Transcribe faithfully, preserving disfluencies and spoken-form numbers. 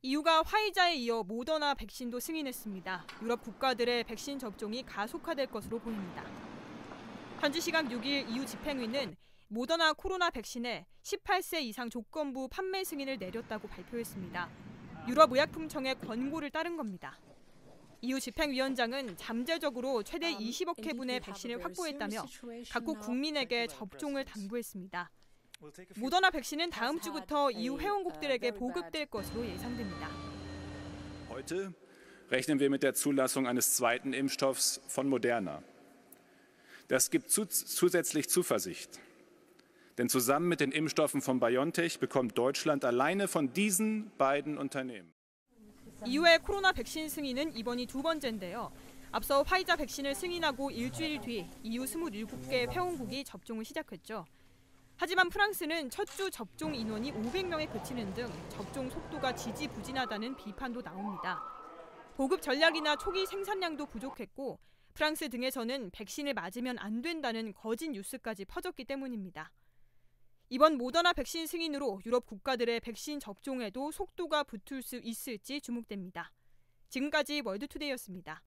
이유가 화이자에 이어 모더나 백신도 승인했습니다. 유럽 국가들의 백신 접종이 가속화될 것으로 보입니다. 현지 시각 육 일 이유 집행위는 모더나 코로나 백신의 십팔 세 이상 조건부 판매 승인을 내렸다고 발표했습니다. 유럽의약품청의 권고를 따른 겁니다. 이유 집행위원장은 잠재적으로 최대 이십억 회분의 백신을 확보했다며 각국 국민에게 접종을 당부했습니다. 모더나 백신은 다음 주부터 이유 회원국들에게 보급될 것으로 예상됩니다. Heute rechnen wir mit der Zulassung eines zweiten Impfstoffs von Moderna. Das gibt zusätzlich Zuversicht. Denn zusammen mit den Impfstoffen von BioNTech bekommt Deutschland alleine von diesen beiden Unternehmen. 이유의 코로나 백신 승인은 이번이 두 번째인데요. 앞서 화이자 백신을 승인하고 일주일 뒤 이유 이십칠 개 회원국이 접종을 시작했죠. 하지만 프랑스는 첫 주 접종 인원이 오백 명에 그치는 등 접종 속도가 지지부진하다는 비판도 나옵니다. 보급 전략이나 초기 생산량도 부족했고 프랑스 등에서는 백신을 맞으면 안 된다는 거짓 뉴스까지 퍼졌기 때문입니다. 이번 모더나 백신 승인으로 유럽 국가들의 백신 접종에도 속도가 붙을 수 있을지 주목됩니다. 지금까지 월드투데이였습니다.